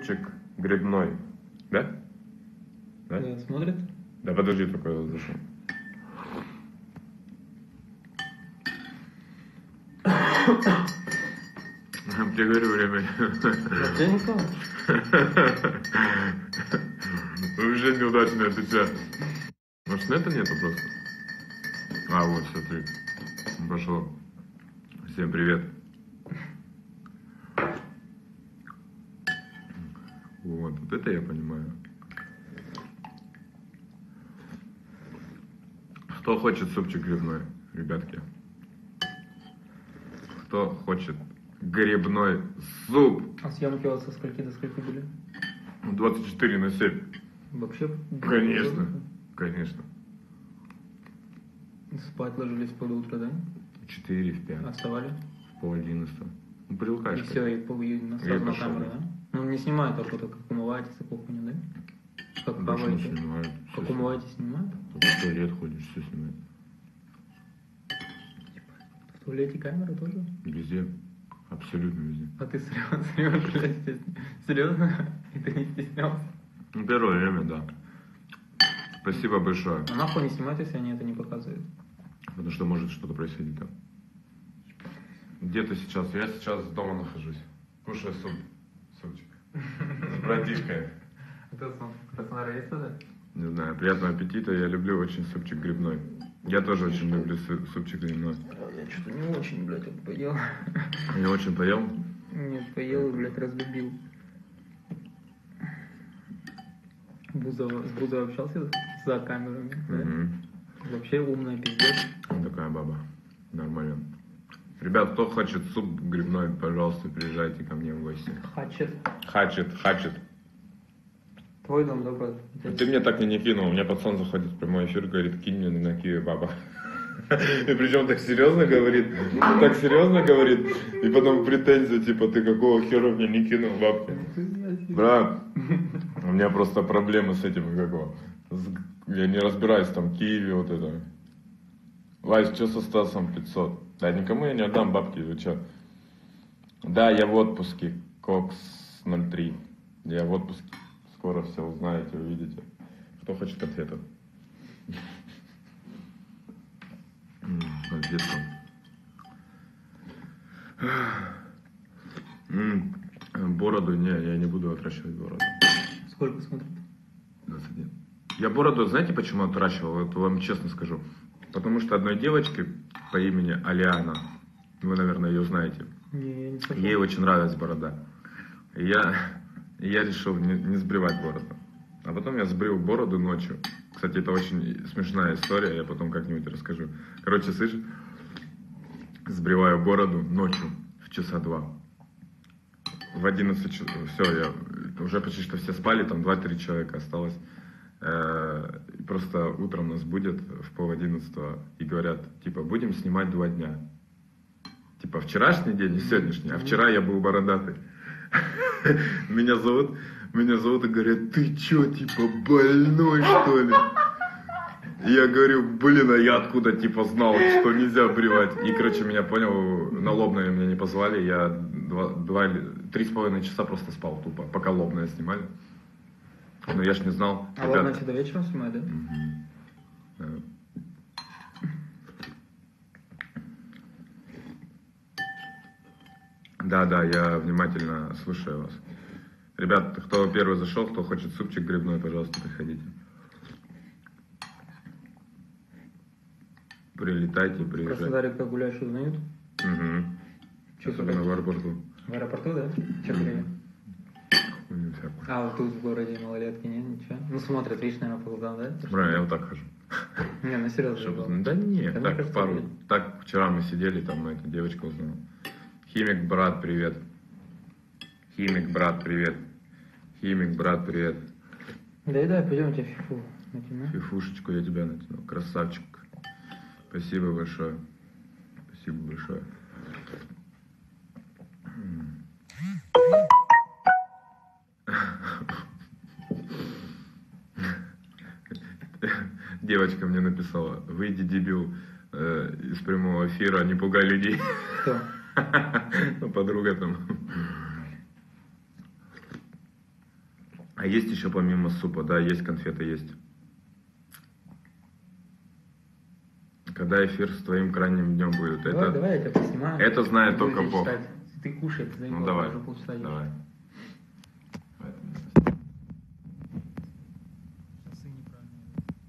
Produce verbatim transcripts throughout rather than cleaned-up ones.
Супчик грибной. Да? Да? Да, смотрит? Да подожди, только я зашел. Я тебе говорю, время. Вообще никого. Уже неудачно отвечаю. Может, нета нету просто? А, вот, смотри. Пошло. Всем привет. Вот, вот это я понимаю. Кто хочет супчик грибной, ребятки? Кто хочет грибной суп? А съемки у вас со скольки до скольки были? двадцать четыре на семь. Вообще? Конечно, конечно. Спать ложились под утро, да? четыре в пять. А вставали? В пол одиннадцатого. Ну, привыкаешь. И все, и, по- и на, Я сразу на пошел. камеру, да? Ну, не снимают только, как умываетесь и кухню, да? Как Больше не хаваете? снимают. Как умываетесь, снимают? В туалет ходишь, все снимают. В туалете камера тоже? Везде. Абсолютно везде. А ты серьезно, серьезно, блядь, серьезно? И ты не стеснялся? Ну, первое время, да. Спасибо большое. А нахуй не снимать, если они это не показывают? Потому что может что-то происходить там. Где ты сейчас? Я сейчас дома нахожусь. Кушаю суп. Супчик. С братишкой. Это Краснодар есть туда? Не знаю, приятного аппетита. Я люблю очень супчик грибной. Я тоже очень люблю су- супчик грибной. Я что-то не очень, блядь, вот поел. Не очень поел. Нет, поел и, блядь, разлюбил. Бузова, с Бузовой общался за камерами, да? Мгм. Вообще умная, пиздец. Вот такая баба. Нормально. Ребят, кто хочет суп грибной, пожалуйста, приезжайте ко мне в гости. Хачет. Хачет, хачет. Твой дом, да, брат? Ты мне так и не кинул. У меня пацан заходит в прямой эфир, говорит, кинь мне на киви, баба. И причем так серьезно говорит, так серьезно говорит, и потом претензия, типа, ты какого хера мне не кинул бабки? Брат, у меня просто проблемы с этим, какого. Я не разбираюсь, там, Киеве, вот это. Вась, что со Стасом пятьсот? Да, никому я не отдам бабки, вы что? Да, я в отпуске, Кокс ноль три. Я в отпуске. Скоро все узнаете, увидите. Кто хочет ответов? Ответ там. Бороду, не, я не буду отращивать бороду. Сколько смотрит? двадцать один. Я бороду, знаете, почему отращивал? Вот вам честно скажу. Потому что одной девочке по имени Алиана, вы, наверное, ее знаете, Не, я не слышал. ей очень нравилась борода. И я, и я решил не, не сбривать бороду. А потом я сбрил бороду ночью. Кстати, это очень смешная история, я потом как-нибудь расскажу. Короче, слышишь, сбриваю бороду ночью в часа два. В одиннадцать часов, все, я уже почти что все спали, там два-три человека осталось. Э, Просто утром нас будят в пол одиннадцатого и говорят, типа, будем снимать два дня. Типа, вчерашний день и сегодняшний, а вчера я был бородатый. Меня зовут, меня зовут и говорят, ты чё, типа, больной, что ли? И я говорю, блин, а я откуда, типа, знал, что нельзя бривать. И, короче, меня понял, на лобное меня не позвали, я два, два, или- три с половиной часа просто спал тупо, пока лобное снимали. Но я ж не знал. А Ребят, ладно, до вечера снимать, да? Мгм. Да. Да, да, я внимательно слушаю вас. Ребят, кто первый зашел, кто хочет супчик грибной, пожалуйста, приходите. Прилетайте, В приезжайте. Краснодаре, как гуляешь, узнают? Угу. Чё Особенно гулять? в аэропорту. В аэропорту, да? Че гуляешь? Хуйню всякую. А, вот тут в городе малолетки, нет, ничего? Ну, смотрят, видишь, наверное, по глазам, да? Бля, я вот так хожу. Не, ну серьезно. Чтобы было. узнать. Да нет, Да мне так, кажется, пару. нет. Так, вчера мы сидели, там эта девочка узнала. Химик, брат, привет. Химик, брат, привет. Химик, брат, привет. Да и да, пойдем я тебе фифу натяну. Фифушечку я тебя натянул. Красавчик. Спасибо большое. Спасибо большое. Девочка мне написала, выйди, дебил, э, из прямого эфира, не пугай людей. Кто? Ну, подруга там. А есть еще помимо супа, да, есть конфеты, есть. Когда эфир с твоим крайним днем будет? Давай, это, давай я тебя поснимаю. это знает Буду только здесь Бог. читать. Ты кушай, ты заебал, Ну давай, уже полчаса ешь. давай. Часы неправильные.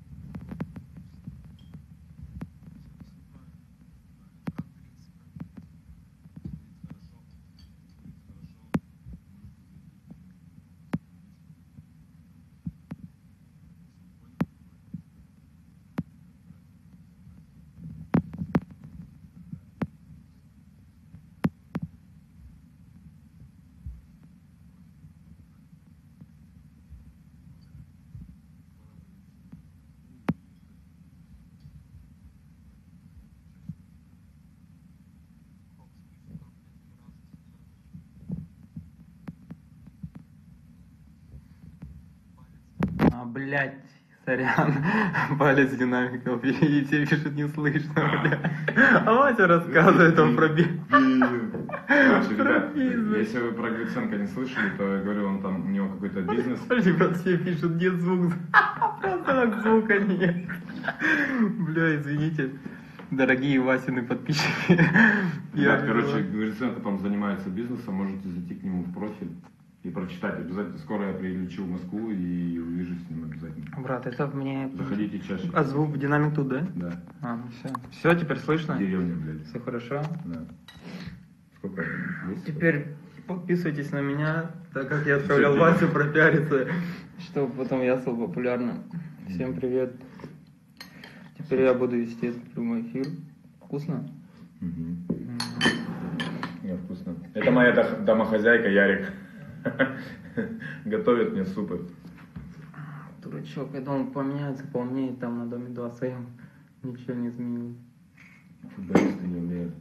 А, блядь, сорян, палец динамиков, и все пишут не слышно, блядь. А Вася рассказывает, он про би- Короче, ребят, бизнес. если вы про Гриценко не слышали, то я говорю, он там, у него какой-то бизнес. Подожди, брат, все пишут, нет звука. Просто так звука нет. Бля, извините, дорогие Васины подписчики. Ребят, Я короче, не Гриценко там занимается бизнесом, можете зайти к нему в профиль и прочитать обязательно. Скоро я прилечу в Москву и увижу с ним обязательно. знаю. Брат, это мне... Заходите чаще. А звук динамик тут, да? Да. А, ну все. Все, теперь слышно? Деревня, блядь. Все хорошо? Да. Сколько? Есть? Теперь подписывайтесь на меня, так как я отправлял Всё, Васю пропиариться, чтобы потом я стал популярным. Всем привет. Теперь я буду вести этот прямой эфир. Вкусно? Мгм. Не, вкусно. Это моя дох- домохозяйка Ярик. Готовит мне супы. Дурачок, я думал, поменяется, поумнеет там на доме два своем. Ничего не изменилось. Футболисты не умеют.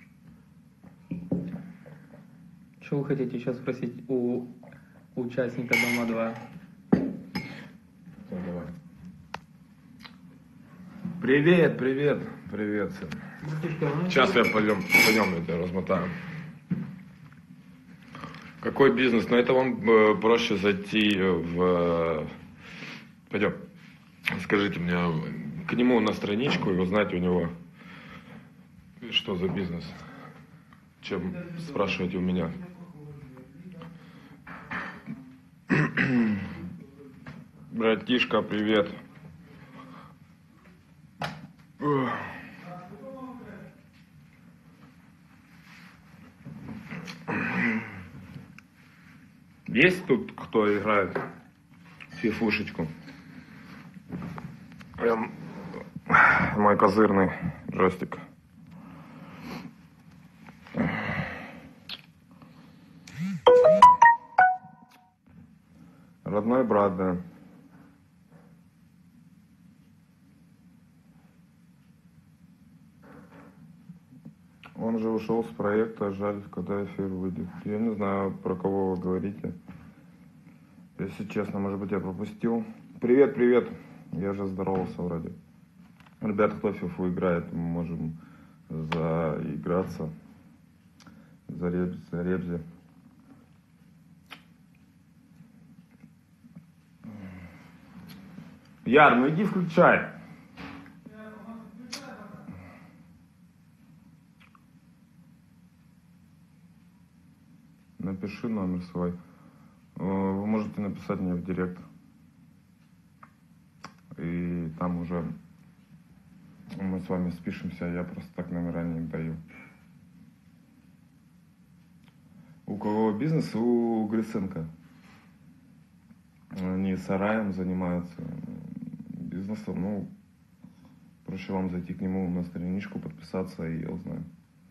Что вы хотите сейчас спросить у участника Дома два? Так, давай. Привет, привет, привет, сын. Сейчас я пойдем, пойдем, я тебя размотаю. Какой бизнес? Ну это вам э, проще зайти в... э, Пойдем. Скажите мне, к нему на страничку и узнать у него, что за бизнес, чем спрашивать у меня. Братишка, привет. Ugh. Есть тут кто играет в фифушечку? Прям мой козырный джойстик. Родной брат, да. Он же ушел с проекта, жаль, когда эфир выйдет. Я не знаю, про кого вы говорите. Если честно, может быть, я пропустил. Привет, привет. Я же здоровался вроде. Ребят, кто в фифу играет, мы можем заиграться. За ребзи. За ребзи. Яр, ну иди включай. Напиши номер свой. Вы можете написать мне в директ. И там уже мы с вами спишемся. Я просто так номера не даю. У кого бизнес? У Гриценко. Они сараем занимаются бизнесом. Ну, проще вам зайти к нему на страничку, подписаться, и я узнаю.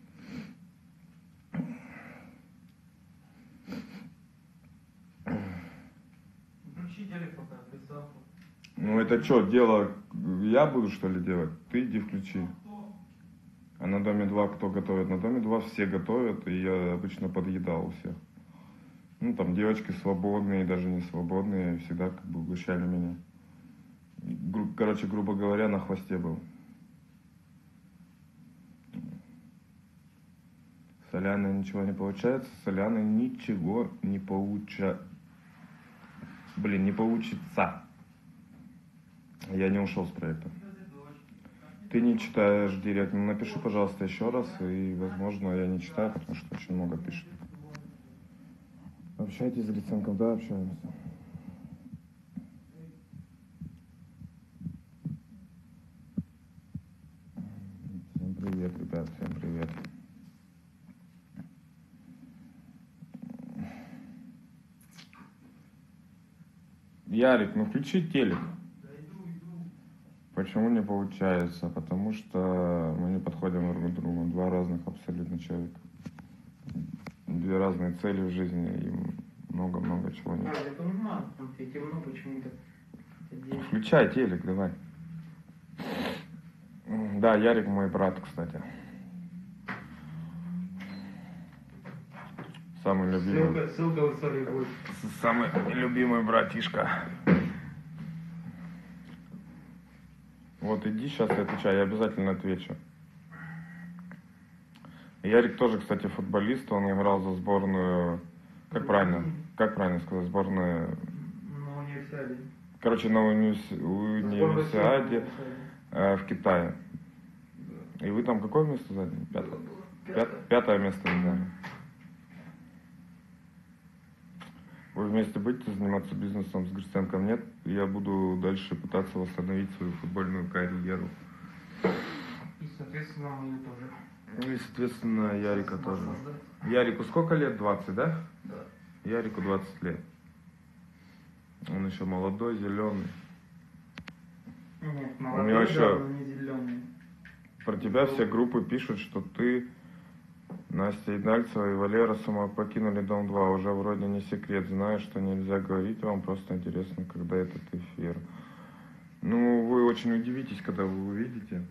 Ну это что, дело я буду что ли делать? Ты иди включи. А на Доме два кто готовит? На Доме два все готовят, и я обычно подъедал у всех. Ну там девочки свободные, даже не свободные, всегда как бы угощали меня. Гру- Короче, грубо говоря, на хвосте был. Соляной ничего не получается, соляной ничего не получается. Блин, не получится. Я не ушел с проекта. Ты не читаешь директ. Ну, напиши, пожалуйста, еще раз. И, возможно, я не читаю, потому что очень много пишет. Общайтесь с Гриценком, да, общаемся. Всем привет, ребят, всем привет. Ярик, ну включи телек. Почему не получается? Потому что мы не подходим друг к другу. Два разных абсолютно человека. Две разные цели в жизни и много-много чего нет. А, я понимаю, там тебе темно почему-то. Включай телек, давай. Да, Ярик мой брат, кстати. Самый любимый. Ссылка, ссылка в истории будет. Самый любимый братишка. Вот иди сейчас и отвечай, я обязательно отвечу. Ярик тоже, кстати, футболист, он играл за сборную, как правильно, как правильно сказать, сборную, На универсиаде. короче, на универси... универсиаде э, в Китае. И вы там какое место заняли? Пятое. Пят... Пятое место заняли. Вы вместе будете заниматься бизнесом с Гриценком? Нет? Я буду дальше пытаться восстановить свою футбольную карьеру. И, соответственно, мы тоже. Ну и, соответственно, Ярика тоже. Ярику сколько лет? двадцать, да? Да. Ярику двадцать лет. Он еще молодой, зеленый. Нет, У меня молодой, еще- да, но не зеленый. Про тебя все группы пишут, что ты, Настя Идальцева и Валера сама покинули Дом два. Уже вроде не секрет. Знаю, что нельзя говорить вам, просто интересно, когда этот эфир. Ну, вы очень удивитесь, когда вы увидите.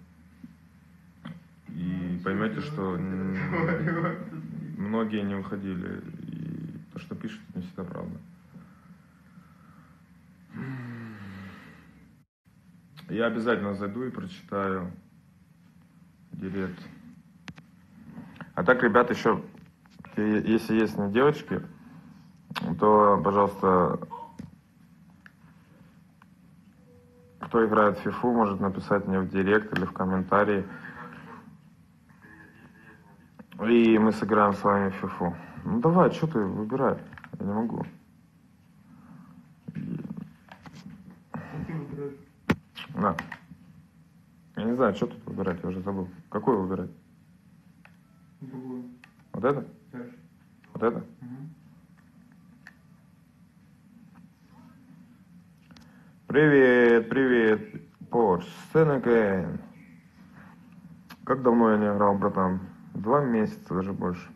И поймете, что м, многие не уходили. И то, что пишут, не всегда правда. Я обязательно зайду и прочитаю директ. А так, ребят, еще, если есть не девочки, то, пожалуйста, кто играет в фифу, может написать мне в директ или в комментарии. И мы сыграем с вами в фифу. Ну давай, что ты, выбирай. Я не могу. На. Я не знаю, что тут выбирать, я уже забыл. Какой выбирать? Другую. Вот это? Дальше. Вот это? Угу. Привет, привет, Порш, Сенекен. Как давно я не играл, братан? Два месяца, даже больше.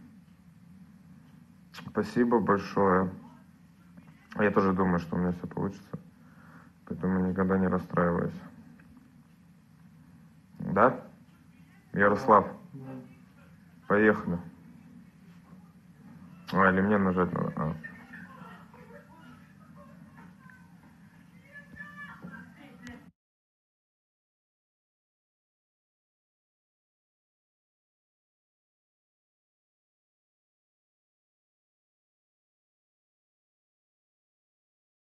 Спасибо большое. Я тоже думаю, что у меня все получится. Поэтому никогда не расстраиваюсь. Да? Ярослав, Да. поехали. А, или мне нажать надо? А.